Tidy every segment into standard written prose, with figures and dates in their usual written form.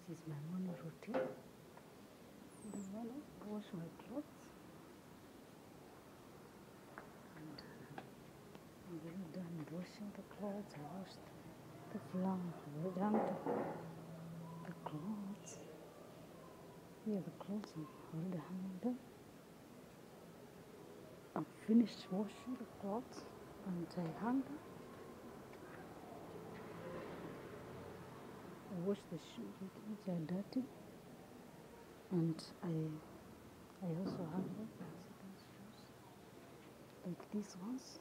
This is my morning routine. In the morning, I wash my clothes. And I'm really done with washing the clothes. I washed the floor. I done the clothes. Here the clothes, I'm already hanging them. I've finished washing the clothes and I hang them. I wash the shoes which are dirty, and I also hang them. These shoes, like these ones.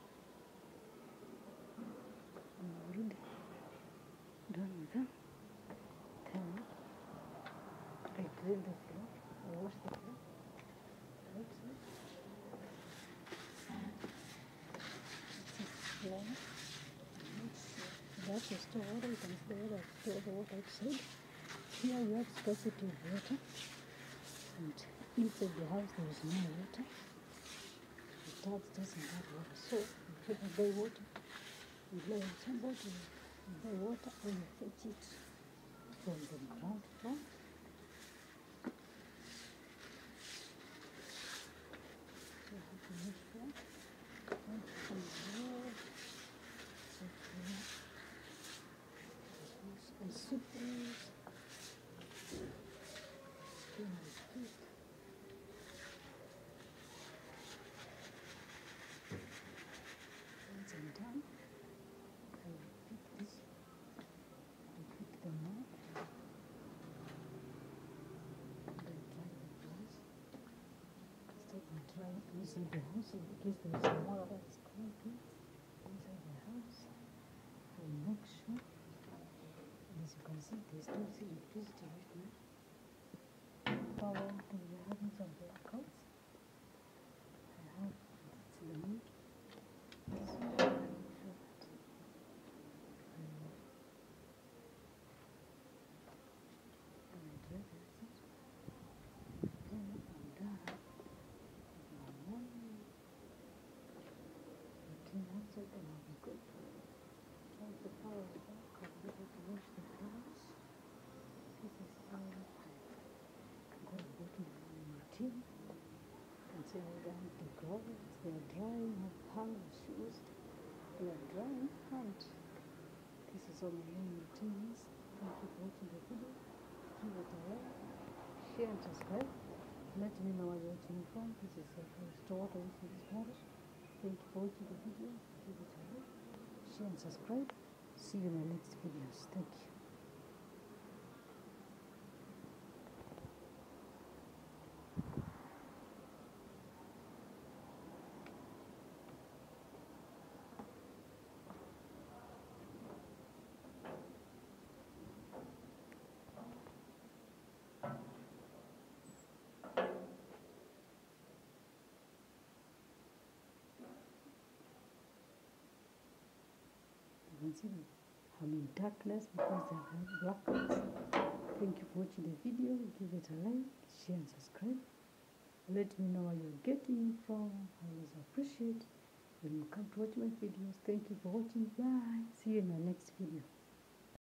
I'm already done with them. Then I clean the floor. I wash the floor. Outside. Floor. That's the store water. You can store the water outside. Here we have scarcity of water, and inside the house there is no water. The tap doesn't have water, so if you buy water, you lay in somebody, you buy water, and you fetch it from the ground floor. So you have to make sure and from there, I sweep these. Then I sweep. Once I'm done, I will pick this. I pick them up. And I dry the clothes. Start by drying inside the house in case there is more of it's coming inside the house. I make sure. As you can see, there's no electricity right now. Power, we're having some blackouts. I have, that's the mood. So I make sure that I dry that. Then I'm done with my morning routine outside, and I'll be good. Once the power is back, I'll be able to wash the clothes. This is how I go about my morning routine. And so I done the clothes, they are drying, I've hung the shoes, they are drying, and this is all my morning routine is. Thank you for watching the video. Give it a like, share and subscribe. Let me know where you're watching from. This is store water using this model. Thank you for watching the video. Give it a like, share and subscribe. See you in my next videos. Thank you. You can see I'm in darkness because I have blackouts. Thank you for watching the video. Give it a like, share and subscribe. Let me know where you're getting it from. I always appreciate when you come to watch my videos. Thank you for watching. Bye. See you in my next video.